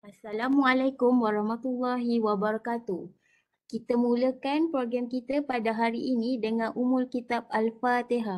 Assalamualaikum warahmatullahi wabarakatuh. Kita mulakan program kita pada hari ini dengan Ummul Kitab Al-Fatihah.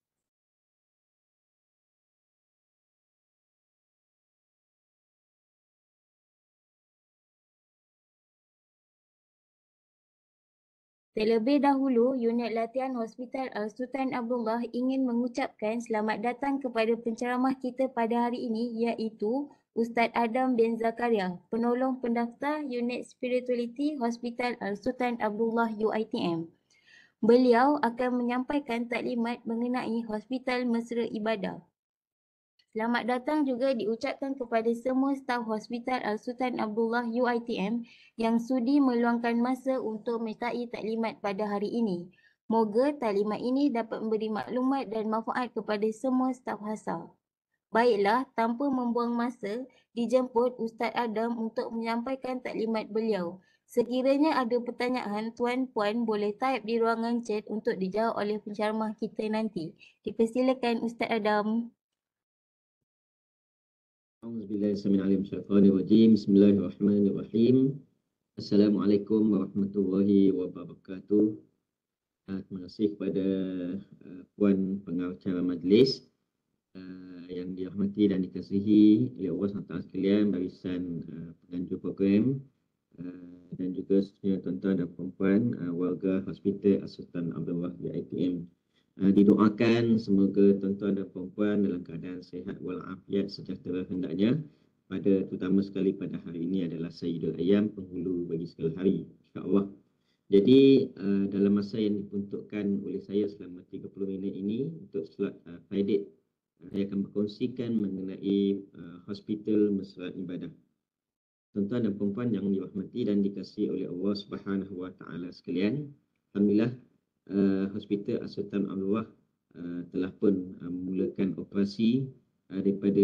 Terlebih dahulu, unit latihan Hospital Al-Sultan Abdullah ingin mengucapkan selamat datang kepada penceramah kita pada hari ini iaitu Ustaz Adam bin Zakaria, penolong pendaftar unit Spirituality Hospital Al-Sultan Abdullah UITM. Beliau akan menyampaikan taklimat mengenai Hospital Mesra Ibadah. Selamat datang juga diucapkan kepada semua staf Hospital Al-Sultan Abdullah UITM yang sudi meluangkan masa untuk menyertai taklimat pada hari ini. Moga taklimat ini dapat memberi maklumat dan manfaat kepada semua staf HASA. Baiklah, tanpa membuang masa, dijemput Ustaz Adam untuk menyampaikan taklimat beliau. Sekiranya ada pertanyaan, tuan-puan boleh type di ruangan chat untuk dijawab oleh penceramah kita nanti. Dipersilakan Ustaz Adam. Bismillahirrahmanirrahim. Assalamualaikum warahmatullahi wabarakatuh. Terima kasih kepada Puan Pengacara Majlis yang dirahmati dan dikasihi oleh Allah SWT sekalian, barisan penganjur program dan juga sebenarnya tuan-tuan dan puan-puan warga Hospital Al-Sultan Abdullah UITM. Didoakan semoga tuan-tuan dan puan-puan dalam keadaan sihat walafiat sejahtera hendaknya, pada terutama sekali pada hari ini adalah Sayyidul Ayyam, penghulu bagi segala hari, insya-Allah. Jadi dalam masa yang diperuntukkan oleh saya selama 30 minit ini untuk slot Friday, saya akan berkongsikan mengenai Hospital Mesra Ibadah. Tuan-tuan dan puan-puan yang dirahmati dan dikasihi oleh Allah Subhanahu Wa Taala sekalian, alhamdulillah Hospital Al-Sultan Abdullah telah pun memulakan operasi daripada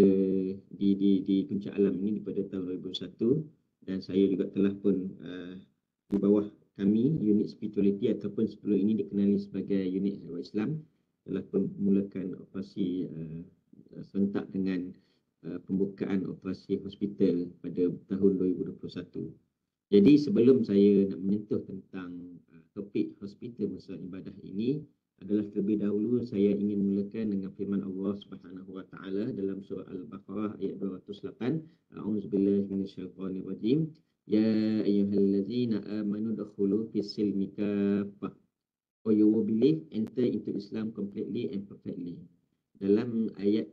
di Puncak Alam ini pada tahun 2001, dan saya juga telah pun di bawah kami unit spirituality ataupun sebelum ini dikenali sebagai unit Islam telah pun memulakan operasi serentak dengan pembukaan operasi hospital pada tahun 2021. Jadi sebelum saya nak menyentuh tentang topik Hospital Mesra Ibadah ini, adalah terlebih dahulu saya ingin mulakan dengan firman Allah Subhanahu Wa Taala dalam surah Al-Baqarah ayat 208. A'udzubillahi minasyaitonirrajim. Ya ayyuhallazina amanu dakhulu fis-silmi kaffah. For you will believe, enter into Islam completely and perfectly. Dalam ayat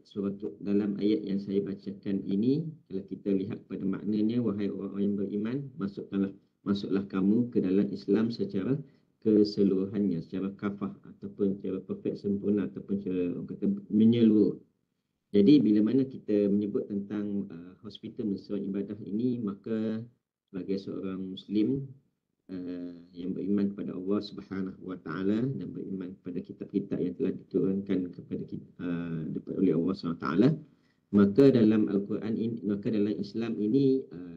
yang saya bacakan ini, kalau kita lihat pada maknanya, wahai orang yang beriman, masuklah kamu ke dalam Islam secara keseluruhannya, secara kafah ataupun secara perfect, sempurna, ataupun secara menyeluruh. Jadi bila mana kita menyebut tentang Hospital Mesra Ibadah ini, maka sebagai seorang Muslim yang beriman kepada Allah Subhanahu Wa Taala dan beriman kepada kitab-kitab yang telah diturunkan kepada kita oleh Allah Subhanahu Wa Taala, maka dalam Al-Quran ini, maka dalam Islam ini,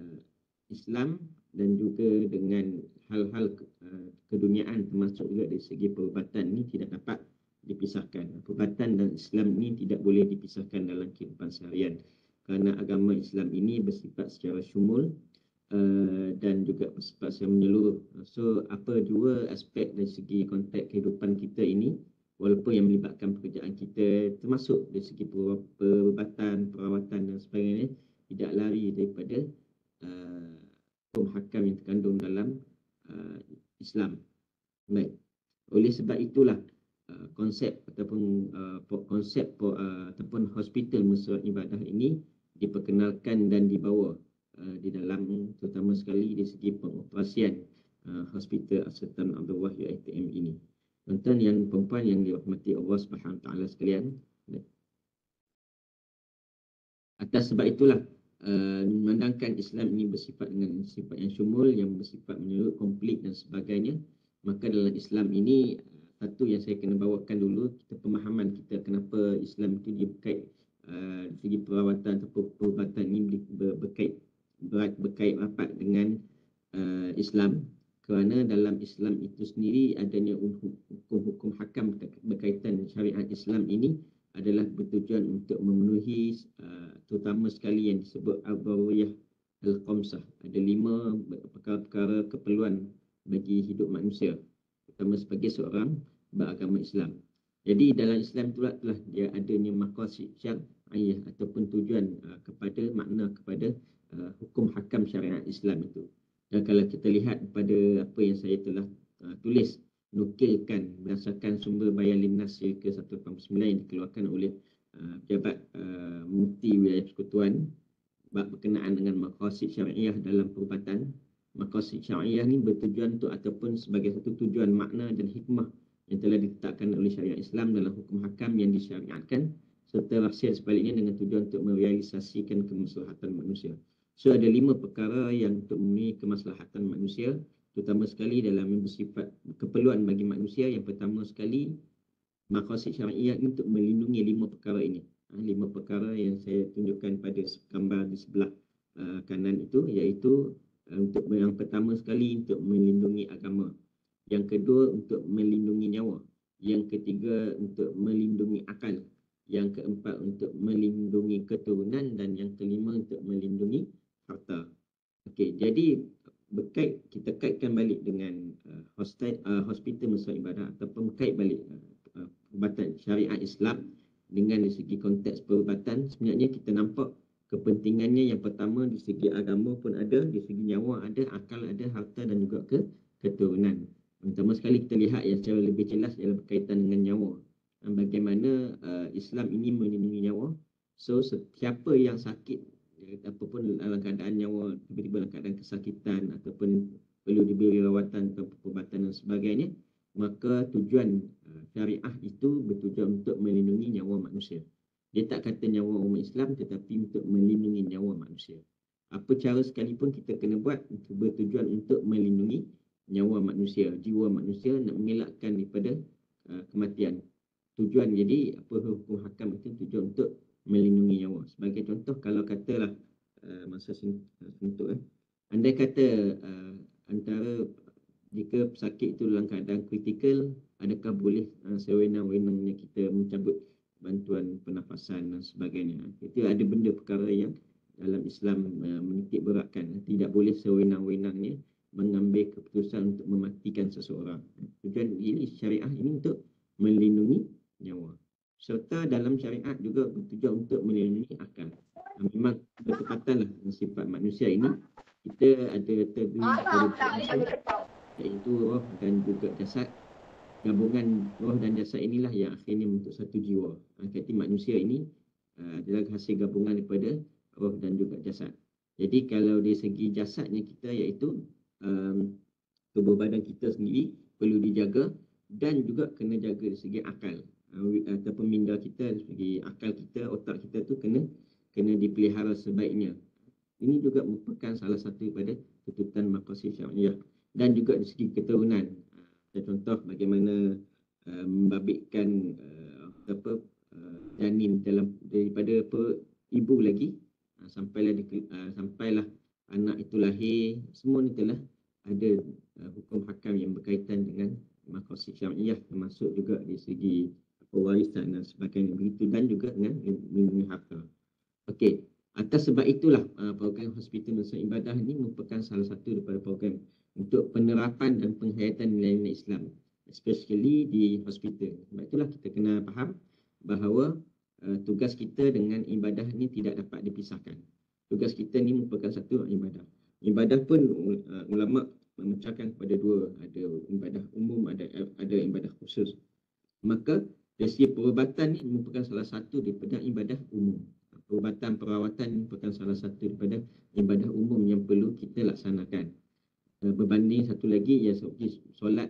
Islam dan juga dengan hal-hal keduniaan termasuk juga dari segi perubatan ini tidak dapat dipisahkan. Perubatan dan Islam ini tidak boleh dipisahkan dalam kehidupan seharian, kerana agama Islam ini bersifat secara syumul dan juga bersifat secara menyeluruh. So apa dua aspek dari segi konteks kehidupan kita ini, walaupun yang melibatkan pekerjaan kita termasuk dari segi perubatan, perawatan dan sebagainya, tidak lari daripada hukum hakam yang terkandung dalam Islam. Baik. Oleh sebab itulah konsep ataupun Hospital Mesra Ibadah ini diperkenalkan dan dibawa di dalam, terutama sekali di segi pengoperasian Hospital Al-Sultan Abdullah UITM ini. Tuan-tuan yang perempuan yang dirahmati Allah Subhanahu Taala sekalian, atas sebab itulah memandangkan Islam ini bersifat dengan sifat yang syumul, yang bersifat menyeluruh, komplit dan sebagainya, maka dalam Islam ini satu yang saya kena bawakan dulu, kita pemahaman kita kenapa Islam itu dia berkait segi perawatan atau perubatan ini berkait rapat dengan Islam, kerana dalam Islam itu sendiri adanya hukum hakam berkaitan syariat Islam ini adalah bertujuan untuk memenuhi terutama sekali yang disebut al-daruriyah al-khamsah. Ada 5 perkara-perkara keperluan bagi hidup manusia, terutama sebagai seorang beragama Islam. Jadi dalam Islam itulah dia adanya maqasid syar'iyah ataupun tujuan kepada makna kepada hukum hakam syariat Islam itu. Dan kalau kita lihat pada apa yang saya telah tulis, nukilkan berdasarkan sumber Bayan Limnas ke 189 yang dikeluarkan oleh Pejabat Mufti Wilayah Persekutuan berkenaan dengan maqasid syariah dalam perubatan. Maqasid syariah ni bertujuan untuk ataupun sebagai satu tujuan makna dan hikmah yang telah ditetapkan oleh syariat Islam dalam hukum hakam yang disyariatkan, serta rahsia sebaliknya dengan tujuan untuk merealisasikan kemaslahatan manusia. So ada 5 perkara yang untuk memenuhi kemaslahatan manusia, terutama sekali dalam yang bersifat keperluan bagi manusia. Yang pertama sekali, maqasid syariah ini untuk melindungi 5 perkara ini. 5 perkara yang saya tunjukkan pada gambar di sebelah kanan itu, iaitu untuk yang pertama sekali untuk melindungi agama, yang kedua untuk melindungi nyawa, yang ketiga untuk melindungi akal, yang keempat untuk melindungi keturunan, dan yang kelima untuk melindungi harta. Okey, jadi kita kaitkan balik dengan hospital Muslim Ibadah ataupun kait balik perubatan syariat Islam dengan dari segi konteks perubatan. Sebenarnya kita nampak kepentingannya yang pertama di segi agama pun ada, di segi nyawa ada, akal ada, harta dan juga keturunan. Pertama sekali kita lihat yang secara lebih jelas ialah berkaitan dengan nyawa. Bagaimana Islam ini melindungi nyawa. So siapa yang sakit ataupun dalam keadaan nyawa, tiba-tiba dalam keadaan kesakitan ataupun perlu diberi rawatan atau perubatan dan sebagainya, maka tujuan syariah itu bertujuan untuk melindungi nyawa manusia. Dia tak kata nyawa umat Islam, tetapi untuk melindungi nyawa manusia. Apa cara sekalipun kita kena buat bertujuan untuk melindungi nyawa manusia, jiwa manusia, nak mengelakkan daripada kematian. Tujuan jadi apa hukum hakam itu tujuan untuk melindungi nyawa. Sebagai contoh, kalau katalah masa sentuh, andai kata antara jika pesakit itu dalam keadaan kritikal, adakah boleh sewenang-wenangnya kita mencabut bantuan pernafasan dan sebagainya. Itu ada benda perkara yang dalam Islam menitik beratkan. Tidak boleh sewenang-wenangnya mengambil keputusan untuk mematikan seseorang. Tujuan ini syariah ini untuk melindungi nyawa. Serta dalam syariat juga bertujuan untuk melindungi akal. Memang bertepatanlah dengan sifat manusia ini. Kita ada terdiri daripada iaitu roh dan juga jasad. Gabungan roh dan jasad inilah yang akhirnya membentuk satu jiwa. Jadi manusia ini adalah hasil gabungan daripada roh dan juga jasad. Jadi kalau dari segi jasadnya kita, iaitu tubuh badan kita sendiri perlu dijaga, dan juga kena jaga dari segi akal ataupun minda kita, dari segi akal kita, otak kita tu kena dipelihara sebaiknya. Ini juga merupakan salah satu daripada tuntutan maqasid syariah. Dan juga dari segi keturunan, contoh bagaimana membabitkan janin daripada ibu lagi sampailah anak itu lahir. Semua ni telah ada hukum hakam yang berkaitan dengan maqasid syariah, termasuk juga dari segi pewarisan dan sebagainya begitu, dan juga dengan melindungi harta. Okey, atas sebab itulah program Hospital Muslim Ibadah ini merupakan salah satu daripada program untuk penerapan dan penghayatan nilai-nilai Islam, especially di hospital. Sebab itulah kita kena faham bahawa tugas kita dengan ibadah ini tidak dapat dipisahkan. Tugas kita ni merupakan satu ibadah. Ibadah pun ulama memecahkan kepada dua, ada ibadah umum, ada ibadah khusus. Maka dari segi perubatan ni merupakan salah satu daripada ibadah umum. Perubatan perawatan merupakan salah satu daripada ibadah umum yang perlu kita laksanakan. Berbanding satu lagi ya seperti solat,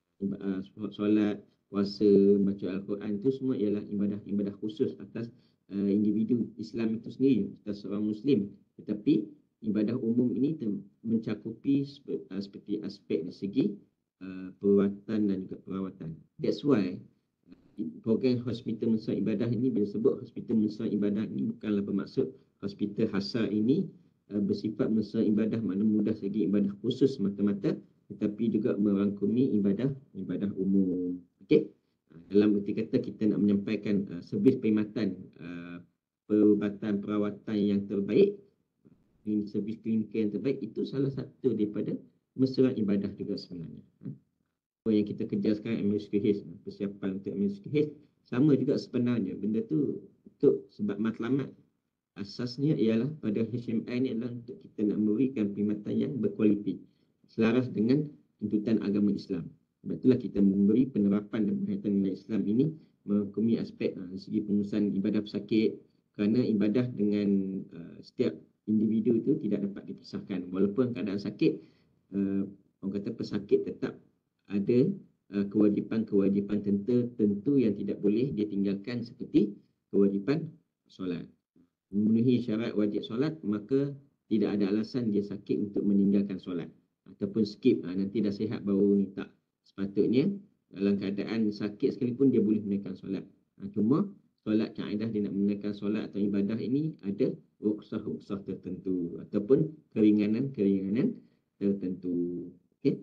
puasa, baca Al-Quran, itu semua ialah ibadah khusus atas individu Islam itu sendiri, atas seorang Muslim. Tetapi ibadah umum ini mencakupi seperti aspek dari segi perubatan dan juga perawatan. That's why program Hospital Muslim Ibadah ini, bila sebut Hospital Muslim Ibadah ini, bukanlah bermaksud hospital khasa ini bersifat Muslim Ibadah makna mudah segi ibadah khusus semata-mata, tetapi juga merangkumi ibadah umum. Okey, dalam erti kata kita nak menyampaikan servis perkhidmatan perubatan perawatan yang terbaik servis klinikal yang terbaik, itu salah satu daripada mesra ibadah juga sebenarnya. Apa yang kita kejar sekarang MSKH, persiapan untuk MSKH, sama juga sebenarnya. Benda tu untuk sebab matlamat asasnya ialah pada HMI ni adalah untuk kita nak memberikan perkhidmatan yang berkualiti selaras dengan tuntutan agama Islam. Sebab itulah kita memberi penerapan dan berkaitan nilai Islam ini merangkumi aspek dari segi pengurusan ibadah pesakit, kerana ibadah dengan setiap individu itu tidak dapat dipisahkan. Walaupun keadaan sakit, orang kata pesakit tetap ada kewajipan-kewajipan tentu yang tidak boleh dia tinggalkan, seperti kewajipan solat. Memenuhi syarat wajib solat, maka tidak ada alasan dia sakit untuk meninggalkan solat ataupun skip, nanti dah sihat baru ni. Tak, sepatutnya dalam keadaan sakit sekalipun dia boleh menunaikan solat. Cuma solat, kaedah dia nak menunaikan solat atau ibadah ini ada rukhsah-rukhsah tertentu ataupun keringanan-keringanan tertentu. Okey.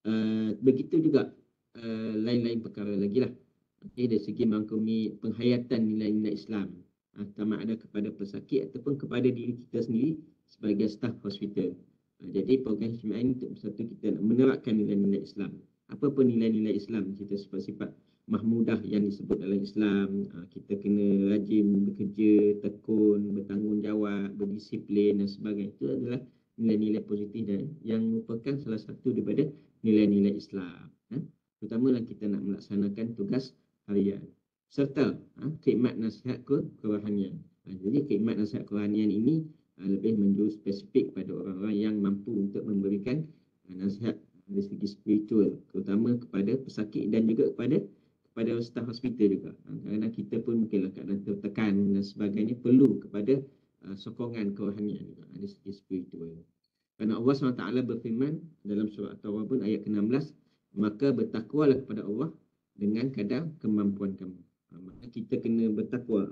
Begitu juga lain-lain perkara lagi lah. Dari segi merangkumi penghayatan nilai-nilai Islam, sama ada kepada pesakit ataupun kepada diri kita sendiri sebagai staf hospital. Jadi program HMI ini untuk satu kita nak menerapkan nilai-nilai Islam. Apa pun nilai-nilai Islam, kita sifat-sifat mahmudah yang disebut dalam Islam. Kita kena rajin bekerja, tekun, bertanggungjawab, berdisiplin dan sebagainya. Itu adalah nilai-nilai positif dan yang merupakan salah satu daripada nilai-nilai Islam. Terutamanya kita nak melaksanakan tugas harian. Serta khidmat nasihat kerohanian. Jadi khidmat nasihat kerohanian ini lebih menjurus spesifik pada orang-orang yang mampu untuk memberikan nasihat dari segi spiritual, terutama kepada pesakit dan juga kepada staf hospital juga. Kerana kita pun mungkinlah keadaan tertekan dan sebagainya, perlu kepada sokongan kerohanian juga dari segi spiritual. Kerana Allah SWT berfirman dalam surah At-Tawbah pun ayat ke-16, maka bertakwalah kepada Allah dengan kadar kemampuan kamu. Maka kita kena bertakwa.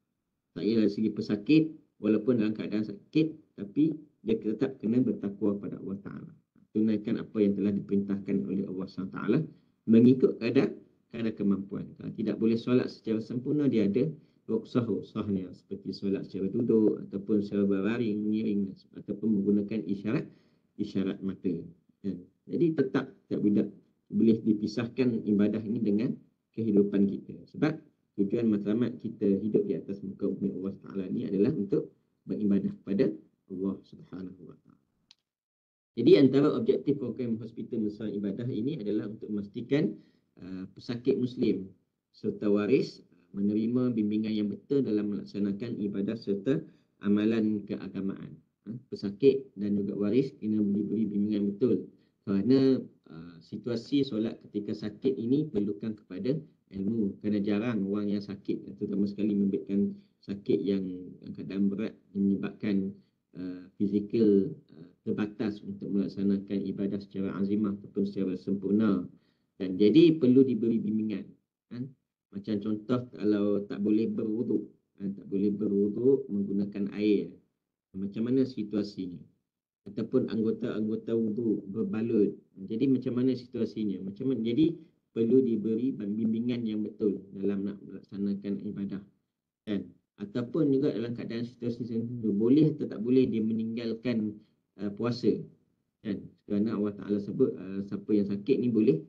Tak kira dari segi pesakit, walaupun dalam keadaan sakit, tapi dia tetap kena bertakwa kepada Allah Ta'ala. Tunaikan apa yang telah diperintahkan oleh Allah SWT mengikut kadar kemampuan. Kalau tidak boleh solat secara sempurna, dia ada rukhsah-rukhsahnya, seperti solat secara duduk ataupun secara berbaring, mengiring, ataupun menggunakan isyarat mata. Jadi tetap tak boleh dipisahkan ibadah ini dengan kehidupan kita. Sebab tujuan matlamat kita hidup di atas muka bumi Allah Ta'ala ni adalah untuk beribadah kepada Allah Subhanahu Wa Ta'ala. Jadi antara objektif program Hospital Mesra Ibadah ini adalah untuk memastikan pesakit Muslim serta waris menerima bimbingan yang betul dalam melaksanakan ibadah serta amalan keagamaan. Pesakit dan juga waris kena diberi bimbingan betul, kerana situasi solat ketika sakit ini perlukan kepada ilmu. Kerana jarang orang yang sakit, terutama sekali memberikan sakit yang keadaan berat menyebabkan fizikal terbatas untuk melaksanakan ibadah secara azimah ataupun secara sempurna. Dan jadi perlu diberi bimbingan. Macam contoh, kalau tak boleh berwuduk, menggunakan air, macam mana situasinya? Ataupun anggota-anggota wudu berbalut, jadi macam mana situasinya? Jadi perlu diberi bimbingan yang betul dalam nak melaksanakan ibadah. Dan ataupun juga dalam keadaan situasi tertentu, boleh atau tak boleh dia meninggalkan puasa. Dan kerana Allah Ta'ala sebut siapa yang sakit ni boleh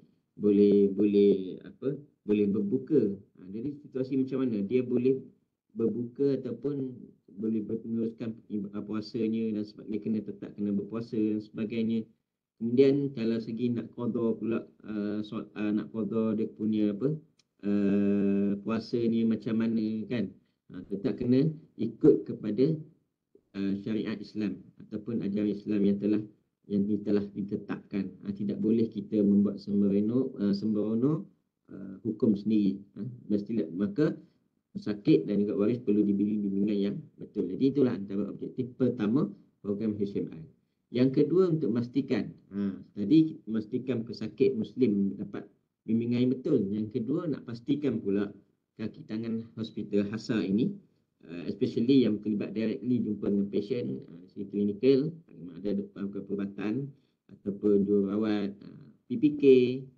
berbuka. Jadi situasi macam mana? Dia boleh berbuka ataupun boleh meneruskan puasanya, dan sebab dia tetap kena berpuasa dan sebagainya. Kemudian kalau segi nak qada pula, nak qada dia punya puasa ni macam mana kan? Tetap kena ikut kepada syariat Islam ataupun ajaran Islam yang telah ditetapkan. Tidak boleh kita membuat sembrono hukum sendiri. Mestilah maka pesakit dan juga waris perlu diberi bimbingan yang betul. Jadi itulah antara objektif pertama program HMI. Yang kedua, untuk memastikan memastikan pesakit Muslim dapat bimbingan yang betul. Yang kedua, nak pastikan pula kaki tangan hospital HASA ini, especially yang terlibat directly jumpa dengan pasien, si klinikal, ada perubatan ataupun jururawat, PPK,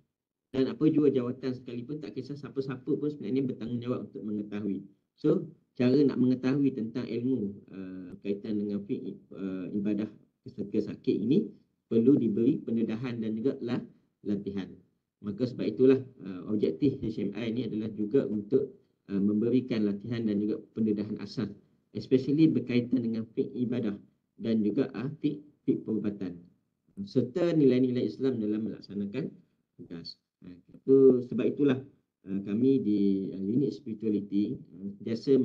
dan apa jua jawatan sekalipun, tak kisah siapa-siapa pun sebenarnya bertanggungjawab untuk mengetahui. So, cara nak mengetahui tentang ilmu kaitan dengan fiqh ibadah ketika sakit ini perlu diberi pendedahan dan juga latihan. Maka sebab itulah objektif HMI ini adalah juga untuk memberikan latihan dan juga pendedahan asas, especially berkaitan dengan fiqh ibadah dan juga fiqh perubatan, serta nilai-nilai Islam dalam melaksanakan tugas. Sebab itulah kami di unit spirituality biasa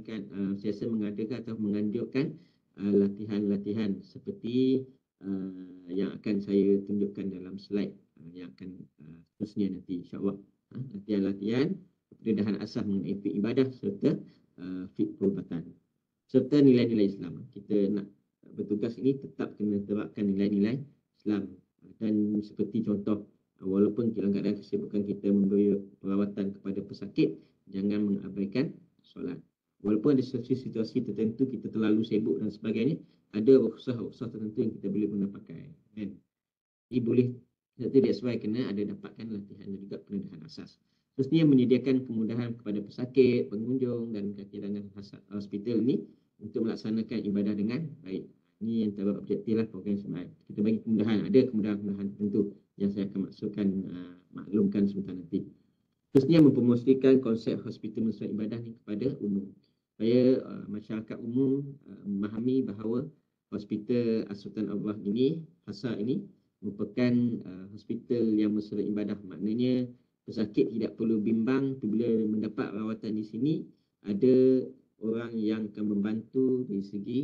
mengadakan atau menganjurkan latihan-latihan seperti yang akan saya tunjukkan dalam slide yang akan terusnya nanti, insyaAllah. Latihan-latihan pendedahan asas mengenai fiqh ibadah serta fiqh perubatan serta nilai-nilai Islam. Kita nak bertugas ini tetap kena terapkan nilai-nilai Islam, dan seperti contoh, walaupun dalam keadaan kesibukan kita memberi perawatan kepada pesakit, jangan mengabaikan solat. Walaupun ada situasi tertentu kita terlalu sibuk dan sebagainya, ada rukhsah tertentu yang kita boleh guna pakai. Jadi boleh, that's why kena ada dapatkan latihan dan juga pendedahan asas. Terusnya menyediakan kemudahan kepada pesakit, pengunjung dan kaki-tangan hospital ini untuk melaksanakan ibadah dengan baik. Ini antara objektif lah program HMI. Kita bagi kemudahan, ada kemudahan-kemudahan tertentu yang saya akan maklumkan sebentar nanti. Terusnya mempromosikan konsep hospital mensuai ibadah ini kepada umum, supaya masyarakat umum memahami bahawa hospital Sultan Abdullah ini, HASA ini merupakan hospital yang mensuai ibadah. Maknanya pesakit tidak perlu bimbang apabila mendapat rawatan di sini. Ada orang yang akan membantu dari segi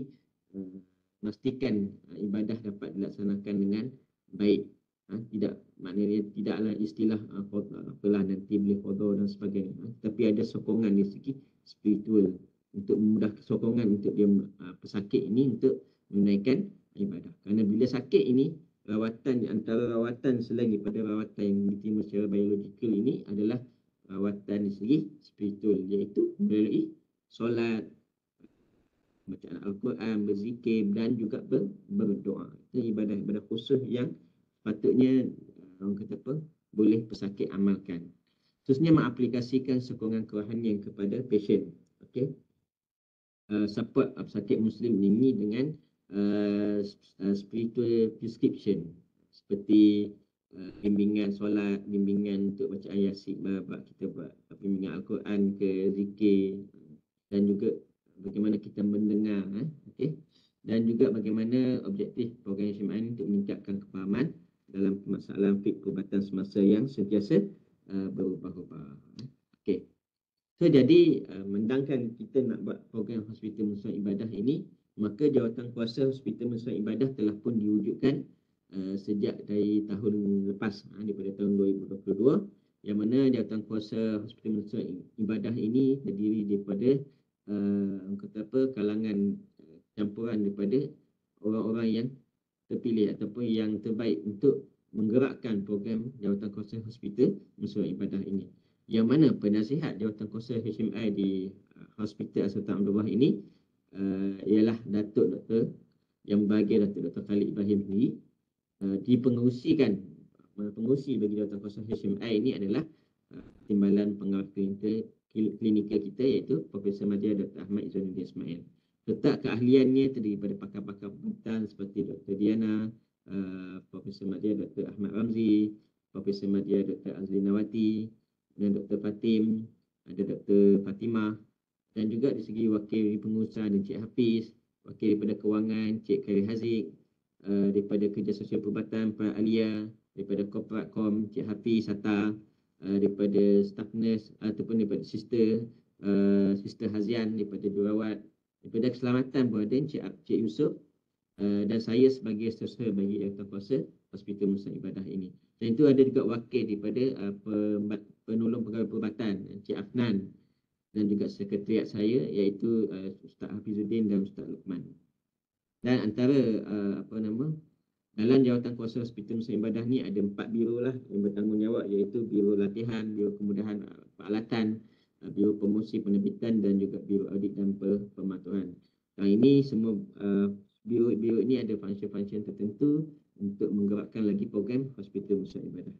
memastikan ibadah dapat dilaksanakan dengan baik. Maknanya tidaklah istilah apalah nanti boleh qada dan sebagainya, tapi ada sokongan dari segi spiritual untuk memudahkan sokongan untuk dia pesakit ini untuk menunaikan ibadah. Kerana bila sakit ini, antara rawatan selain daripada rawatan yang diterima secara biologikal ini adalah rawatan dari segi spiritual, iaitu melalui solat, bacaan Al-Quran, berzikir dan juga berdoa. Itu ibadah-ibadah khusus yang patutnya orang kata apa, boleh pesakit amalkan. Terusnya mengaplikasikan sokongan kerohanian kepada pasien. Okey. Support pesakit Muslim ini dengan spiritual prescription seperti bimbingan solat, bimbingan untuk bacaan Yasin, kita buat bimbingan Al-Quran ke zikir, dan juga bagaimana kita mendengar, dan juga bagaimana objektif program HMI ini untuk meningkatkan kefahaman dalam permasalahan fiqh perubatan semasa yang sentiasa berubah-ubah. Okey. So jadi mendangkan kita nak buat program hospital mensuai ibadah ini, maka jawatan kuasa hospital mensuai ibadah telah pun diwujudkan sejak dari tahun lepas, daripada tahun 2022, yang mana jawatan kuasa hospital mensuai ibadah ini terdiri daripada kalangan campuran daripada orang-orang yang terpilih ataupun yang terbaik untuk menggerakkan program jawatan kuasa hospital mensuai ibadah ini. Yang mana penasihat jawatan kuasa HMI di Hospital Sultan Abdullah ini ialah Datuk Dr. yang berbahagia Datuk Dr. Khalid Ibrahim ini. Pengurusi bagi jawatan kuasa HMI ini adalah Timbalan Pengawas Klinikal kita, iaitu Profesor Madya Dr. Ahmad Izzuddin Ismail. Letak keahliannya terdiri daripada pakar-pakar perubatan seperti Dr. Diana, Profesor Madya Dr. Ahmad Ramzi, Profesor Madya Dr. Azli Nawati, dan Dr. Fatim, ada Dr. Fatimah, dan juga dari segi wakil pengurusan dan Cik Hafiz, wakil daripada kewangan Cik Khairi Haziq, daripada kerja sosial perubatan Pak Alia, daripada Korporat Kom Cik Hafiz Hatta, daripada staff nurse ataupun daripada Sister Hazian, daripada jurawat, daripada keselamatan pun ada Cik Yusof, dan saya sebagai staffer bagi jawatan hospital mensuai ibadah ini. Dan itu ada juga wakil daripada penolong pegawai perubatan Cik Afnan, dan juga sekretariat saya iaitu Ustaz Hafizuddin dan Ustaz Luqman. Dan antara dalam jawatan kuasa hospital mensuai ibadah ni ada 4 biro lah yang bertanggungjawab, iaitu biro latihan, biro kemudahan peralatan, biro promosi penerbitan, dan juga biro audit dan pematuhan. Ini semua biro-biro ini ada function-function tertentu untuk menggerakkan lagi program hospital mensuai ibadah.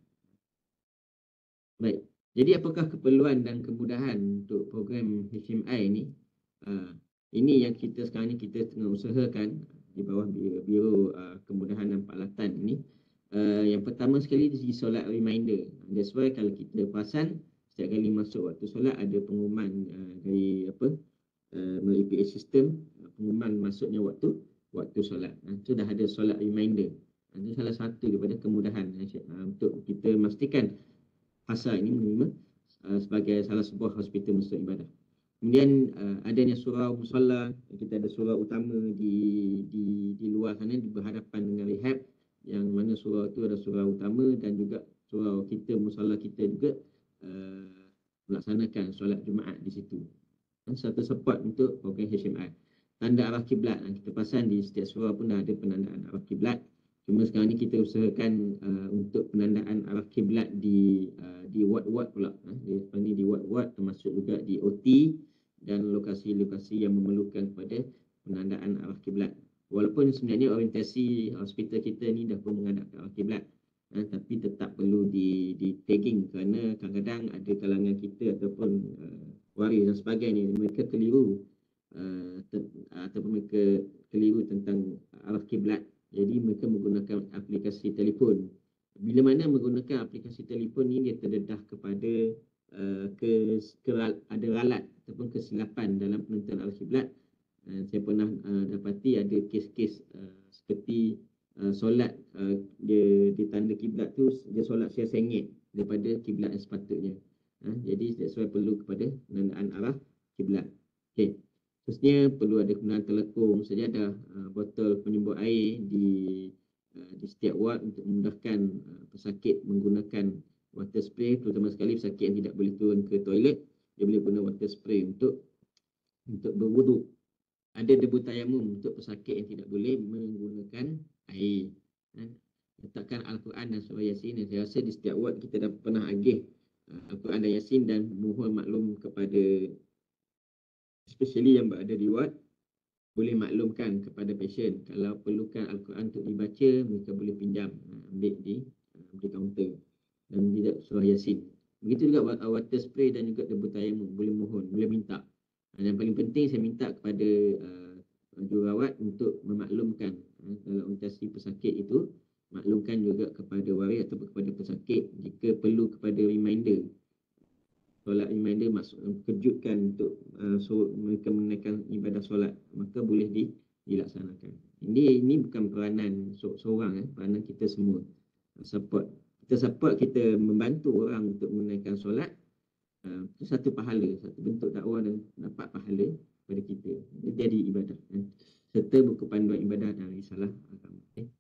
Baik, jadi apakah keperluan dan kemudahan untuk program HMI ini? Ini yang kita sekarang ni kita tengah usahakan di bawah Biro Kemudahan dan Pealatan ini. Yang pertama sekali di solat reminder. That's why kalau kita perasan setiap kali masuk waktu solat ada pengumuman dari melalui PA sistem, pengumuman masuknya waktu solat. Itu dah ada solat reminder. Itu salah satu daripada kemudahan untuk kita memastikan fasa ini menerima sebagai salah sebuah hospital masjid ibadah. Kemudian adanya surau musalla, kita ada surau utama di luar sana berhadapan dengan rehab, yang mana surau itu ada surau utama dan juga surau kita, musalla kita juga melaksanakan solat Jumaat di situ. Satu support untuk program HMI. Tanda arah kiblat, kita pasang di setiap surau pun dah ada penandaan arah kiblat. Cuma sekarang ni kita usahakan untuk penandaan arah kiblat di ward-ward pula. Di ward-ward termasuk juga di OT dan lokasi-lokasi yang memerlukan kepada penandaan arah kiblat. Walaupun sebenarnya orientasi hospital kita ni dah pun menghadap arah kiblat, tapi tetap perlu di tagging kerana kadang-kadang ada kalangan kita ataupun waris dan sebagainya, mereka keliru ataupun mereka keliru tentang arah kiblat. Jadi mereka menggunakan aplikasi telefon. Bila mana menggunakan aplikasi telefon ni, dia terdedah kepada ada ralat ataupun kesilapan dalam penentuan arah kiblat. Saya pernah dapati ada kes-kes seperti solat dia di tanda kiblat tu, dia solat saya sengit daripada kiblat yang sepatutnya. Jadi that's why perlu kepada penandaan arah kiblat. Okey. Terusnya perlu ada penggunaan telekung, sajadah, botol penyembuh air di setiap ward untuk memudahkan pesakit menggunakan water spray, terutama sekali pesakit yang tidak boleh turun ke toilet, dia boleh guna water spray untuk berwuduk. Ada debu tayamum untuk pesakit yang tidak boleh menggunakan air. Letakkan Al-Quran dan surah Yasin. Saya rasa di setiap ward kita dah pernah agih Al-Quran dan Yasin, dan mohon maklum kepada especially yang berada di ward, boleh maklumkan kepada pasien kalau perlukan Al-Quran untuk dibaca, mereka boleh pinjam, ambil di kaunter, dan tidak surah Yasin. Begitu juga water spray dan juga debu tayamum, boleh mohon, boleh minta. Dan yang paling penting saya minta kepada jururawat untuk memaklumkan dalam orientasi pesakit itu, maklumkan juga kepada waris atau kepada pesakit jika perlu kepada reminder. Solat reminder maksud kejutkan untuk mereka menunaikan ibadah solat, maka boleh dilaksanakan. Ini bukan peranan seorang, peranan kita semua. Kita membantu orang untuk menunaikan solat. Itu satu pahala, satu bentuk dakwah dan dapat pahala kepada kita. Jadi ibadah. Serta buku panduan ibadah dan risalah agama.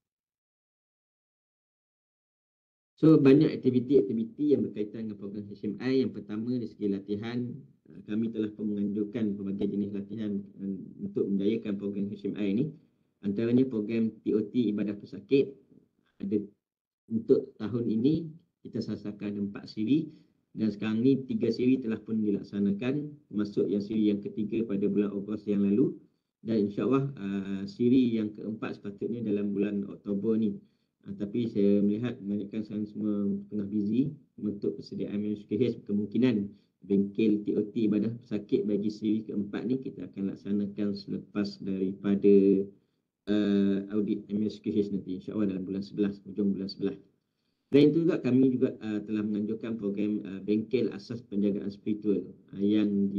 So, banyak aktiviti-aktiviti yang berkaitan dengan program HMI. Yang pertama, dari segi latihan, kami telah menganjurkan pelbagai jenis latihan untuk menjayakan program HMI ini. Antaranya program TOT Ibadah Pesakit. Untuk tahun ini, kita sasarkan 4 siri. Dan sekarang ni 3 siri telah pun dilaksanakan, termasuk yang siri yang ketiga pada bulan Ogos yang lalu. Dan insyaAllah siri yang keempat sepatutnya dalam bulan Oktober ni. Tapi saya melihat kebanyakan sekarang semua tengah busy untuk persediaan MSKH. Kemungkinan bengkel TOT Ibadah Pesakit bagi siri keempat ni kita akan laksanakan selepas daripada audit MSKH nanti, insyaAllah dalam bulan 11, hujung bulan 11. Dan itu juga kami juga telah menganjurkan program bengkel asas penjagaan spiritual yang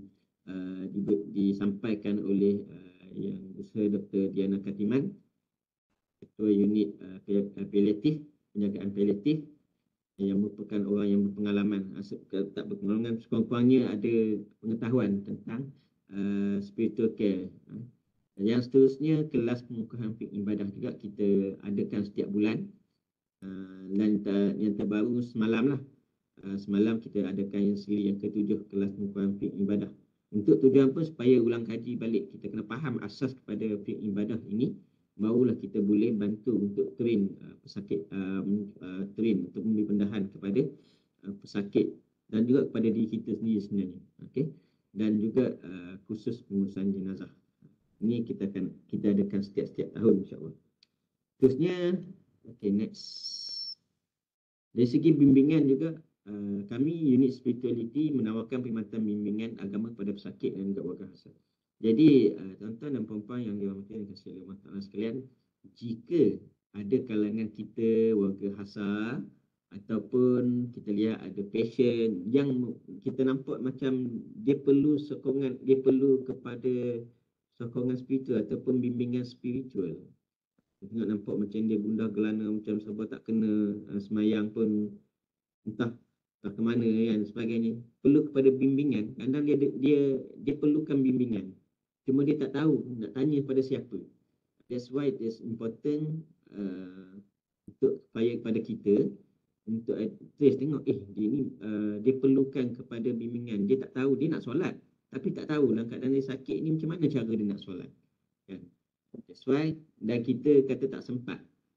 disampaikan oleh yang usaha Dr. Diana Katiman, Ketua Unit Paliatif, Penjagaan Paliatif, yang merupakan orang yang berpengalaman, tak berpengalaman, sekurang-kurangnya ada pengetahuan tentang spiritual care. Yang seterusnya, kelas pengukuhan fiqh ibadah juga kita adakan setiap bulan. Dan yang terbaru semalam lah. Semalam kita adakan yang siri yang ke-7, kelas pengukuhan fiqh ibadah. Untuk tujuan pun supaya ulang kaji balik, kita kena faham asas kepada fiqh ibadah ini, barulah kita boleh bantu untuk train pesakit, train untuk memberi pendahan kepada pesakit dan juga kepada diri kita sendiri sebenarnya. Okay? Dan juga khusus pengurusan jenazah. Ini kita adakan setiap tahun, insyaAllah. Terusnya, okay, next. Dari segi bimbingan juga, kami unit spirituality menawarkan perkhidmatan bimbingan agama kepada pesakit dan juga warga khasat. Jadi tuan-tuan dan puan-puan yang dirahmati dan dikasihi oleh Allah Taala sekalian, jika ada kalangan kita warga Hasa ataupun kita lihat ada patient yang kita nampak macam dia perlu sokongan, dia perlu kepada sokongan spiritual ataupun bimbingan spiritual. Tengok nampak macam dia gundah gelana, macam sabar tak kena, semayang pun entah ke mana dan sebagainya. Perlu kepada bimbingan. Kadang dia perlukan bimbingan. Cuma dia tak tahu nak tanya pada siapa. That's why it is important untuk supaya kepada kita untuk trace tengok dia ni dia perlukan kepada bimbingan. Dia tak tahu, dia nak solat tapi tak tahu dalam keadaan dia sakit ni macam mana cara dia nak solat. Kan? That's why dan kita kata tak sempat,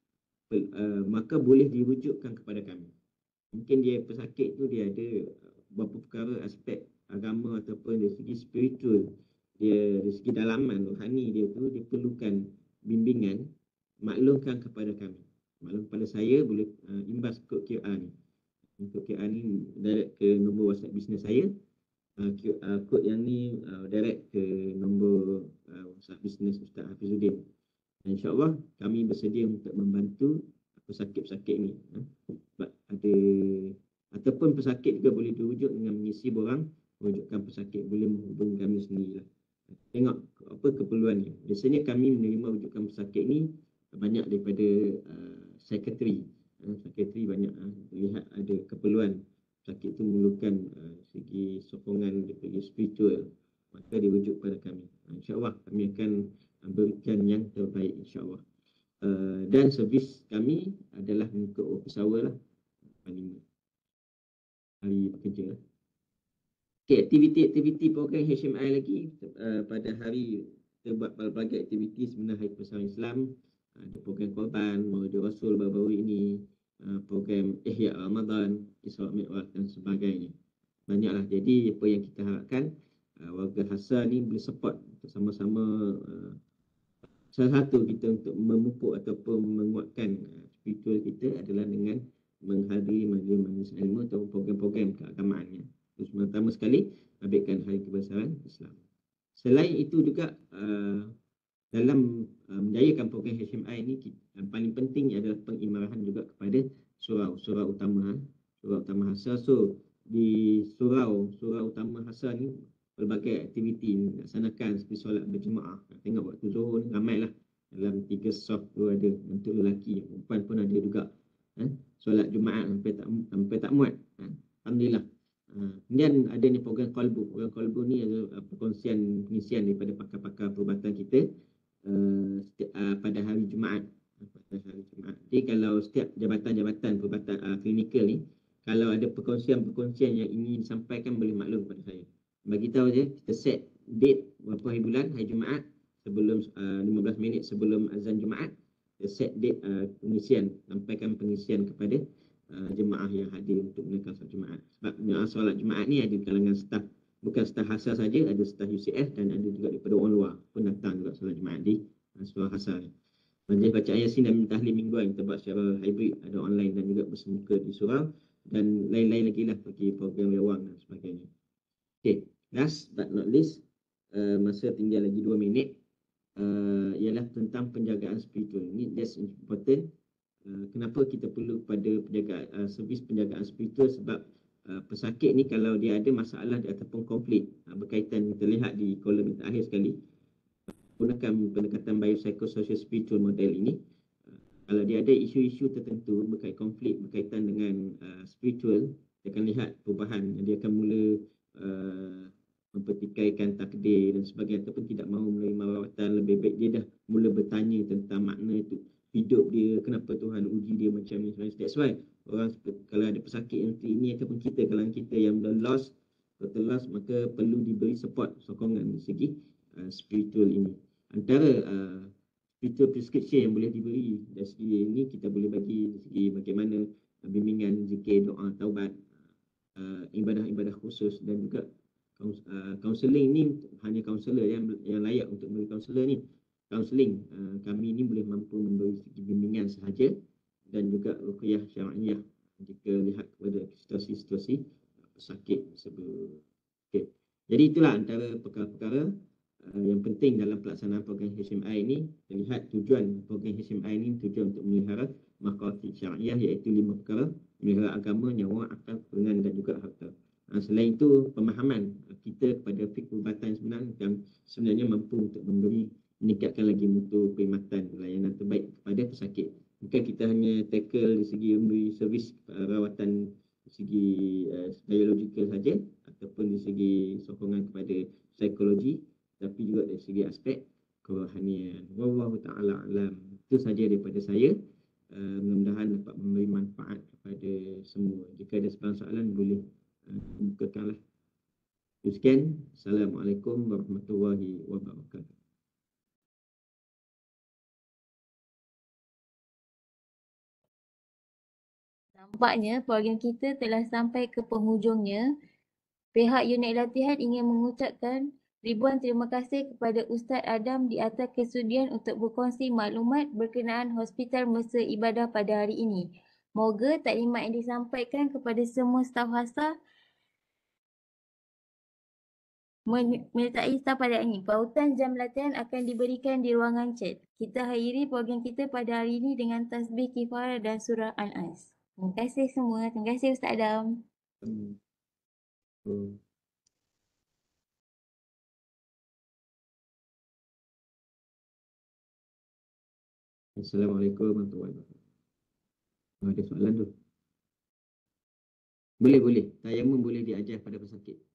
maka boleh dirujukkan kepada kami. Mungkin dia pesakit tu dia ada beberapa perkara aspek agama ataupun dari segi spiritual, dia dari segi dalaman rohani dia tu dia perlukan bimbingan. Maklumkan kepada kami, maklum kepada saya, boleh imbas kod QR ni. Kod QR ni direct ke nombor WhatsApp bisnes saya. Kod yang ni direct ke nombor WhatsApp bisnes Ustaz Hafizuddin. InsyaAllah kami bersedia untuk membantu pesakit-pesakit ni. Sebab ada ataupun pesakit juga boleh dirujuk dengan mengisi borang rujukan pesakit, boleh menghubungi kami sendirilah. Tengok apa keperluan ni. Biasanya kami menerima rujukan pesakit ni banyak daripada sekretari. Sekretari banyak lihat ada keperluan pesakit tu memerlukan segi sokongan daripada spiritual, maka dirujuk pada kami. InsyaAllah kami akan berikan yang terbaik insyaAllah. Dan servis kami adalah mengikut office hour lah, 5 hari bekerja. Okay, aktiviti program HMI lagi pada hari kita buat pelbagai aktiviti sebenarnya Hari Persaudaraan Islam, ada program korban, Maulid Rasul baru-baru ini, program Ihya Ramadan, Isra Mi'raj dan sebagainya. Banyaklah. Jadi apa yang kita harapkan warga Hasa ni boleh support bersama-sama. Salah satu kita untuk memupuk ataupun menguatkan spiritual kita adalah dengan menghadiri majlis ilmu atau program-program keagamaannya. Terus pertama sekali abaikan Hari Kebesaran Islam. Selain itu juga dalam menjayakan program HMI ini, yang paling penting adalah pengimarahan juga kepada surau utama Hasa. So di surau utama Hasa ni pelbagai aktiviti dilaksanakan seperti solat berjemaah. Tengok waktu Zuhur ni ramailah, dalam 3 soft tu ada untuk lelaki, perempuan pun ada juga. Solat Jumaat sampai tak muat. Alhamdulillah. Kemudian ada ni program Qalbu. Program Qalbu ni adalah pengisian daripada pakar-pakar perubatan kita pada hari Jumaat. Jadi kalau setiap jabatan-jabatan perubatan klinikal ni, kalau ada perkongsian yang ingin disampaikan, boleh maklum kepada saya. Bagi tahu je, kita set date berapa hari bulan, hari Jumaat, sebelum 15 minit sebelum azan Jumaat, kita set date pengisian, sampaikan pengisian kepada jemaah yang hadir untuk menunaikan solat Jumaat. Sebab solat Jumaat ni ada di kalangan staf, bukan staf Hasa saja, ada staf UCF dan ada juga daripada orang luar pun datang juga solat Jumaat di surau Hasa ni. Majlis bacaan Yasin dan tahlim mingguan kita buat secara hybrid, ada online dan juga bersemuka di surau, dan lain-lain lagi lah bagi program lewang dan sebagainya. Okay, last but not least, masa tinggal lagi 2 minit, ialah tentang penjagaan spiritual. Ini that's important. Kenapa kita perlu pada penjagaan, servis penjagaan spiritual? Sebab pesakit ni kalau dia ada masalah ataupun konflik berkaitan, kita lihat di kolom akhir sekali, gunakan pendekatan biopsychosocial spiritual model ini. Kalau dia ada isu-isu tertentu konflik berkaitan dengan spiritual, dia akan lihat perubahan. Dia akan mula mempertikaikan takdir dan sebagainya, ataupun tidak mahu menerima rawatan. Lebih baik dia dah mula bertanya tentang makna itu hidup dia, kenapa Tuhan uji dia macam ni. That's why orang kalau ada pesakit yang seperti ini, ataupun kita kalau kita yang dah lost, total lost, maka perlu diberi support, sokongan dari segi spiritual ini. Antara spiritual prescription yang boleh diberi dari segi ini, kita boleh bagi dari segi bagaimana bimbingan zikir, doa, taubat, ibadah-ibadah khusus, dan juga kaunseling ni hanya kaunselor yang layak untuk memberi kaunselor ni. Kaunseling kami ni boleh mampu memberi segi bimbingan sahaja, dan juga ruqyah syar'iyah jika lihat kepada situasi-situasi pesakit tersebut. Okay. Jadi itulah antara perkara-perkara yang penting dalam pelaksanaan program HMI ini, terlihat tujuan program HMI ini tujuan untuk memelihara maqasid syariah, iaitu 5 perkara: memelihara agama, nyawa, akal, keturunan dan juga harta. Selain itu, pemahaman kita kepada fiqh perubatan sebenarnya mampu untuk meningkatkan lagi mutu perkhidmatan layanan terbaik kepada pesakit. Bukan kita hanya tackle dari segi memberi servis rawatan dari segi biologikal saja, ataupun dari segi sokongan kepada psikologi, tapi juga dari segi aspek kerohanian. Wallahu ta'ala alam. Itu saja daripada saya. Mudah-mudahan dapat memberi manfaat kepada semua. Jika ada soalan boleh bukakanlah. Sekian. Assalamualaikum warahmatullahi wabarakatuh. Nampaknya program kita telah sampai ke penghujungnya. Pihak unit latihan ingin mengucapkan ribuan terima kasih kepada Ustaz Adam di atas kesudian untuk berkongsi maklumat berkenaan Hospital Mersa Ibadah pada hari ini. Moga taklimat yang disampaikan kepada semua staf HASA menyertai staf pada hari ini. Pautan jam latihan akan diberikan di ruangan chat. Kita akhiri program kita pada hari ini dengan tasbih kifarah dan surah An-Nas. Terima kasih semua. Terima kasih Ustaz Adam. Assalamualaikum warahmatullahi wabarakatuh. Ada soalan tu? Boleh. Tayamum boleh diajar pada pesakit.